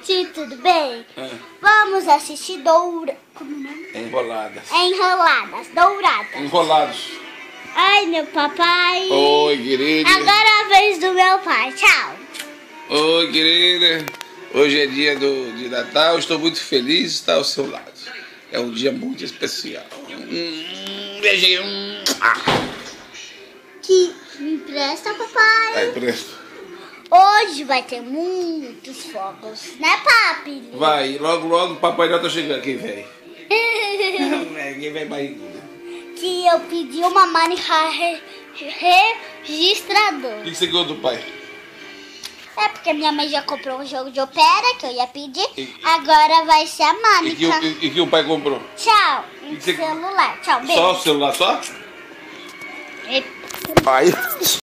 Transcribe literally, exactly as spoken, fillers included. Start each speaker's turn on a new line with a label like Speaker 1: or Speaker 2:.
Speaker 1: Titi, tudo bem?
Speaker 2: É.
Speaker 1: Vamos assistir Doura... Como é o nome?
Speaker 2: Enroladas.
Speaker 1: Enroladas, Douradas.
Speaker 2: Enrolados.
Speaker 1: Ai, meu papai.
Speaker 2: Oi, querida.
Speaker 1: Agora é a vez do meu pai. Tchau.
Speaker 2: Oi, querida. Hoje é dia do, de Natal. Estou muito feliz de estar ao seu lado. É um dia muito especial. Hum, beijinho. Ah.
Speaker 1: Que me empresta, papai.
Speaker 2: Aí, presto.
Speaker 1: Hoje vai ter muitos fogos, né, papi?
Speaker 2: Vai, logo, logo o Papai Noel tá chegando. Quem vem? Quem vem barrigudo?
Speaker 1: Que eu pedi uma manica re registrador.
Speaker 2: O que você ganhou do pai?
Speaker 1: É porque minha mãe já comprou um jogo de opera que eu ia pedir.
Speaker 2: E-
Speaker 1: Agora vai ser a
Speaker 2: E que,
Speaker 1: manica.
Speaker 2: o- e, e que o pai comprou?
Speaker 1: Tchau. Um
Speaker 2: que você-
Speaker 1: celular. Tchau, beijo.
Speaker 2: Só o celular, só?
Speaker 1: E-
Speaker 2: Pai.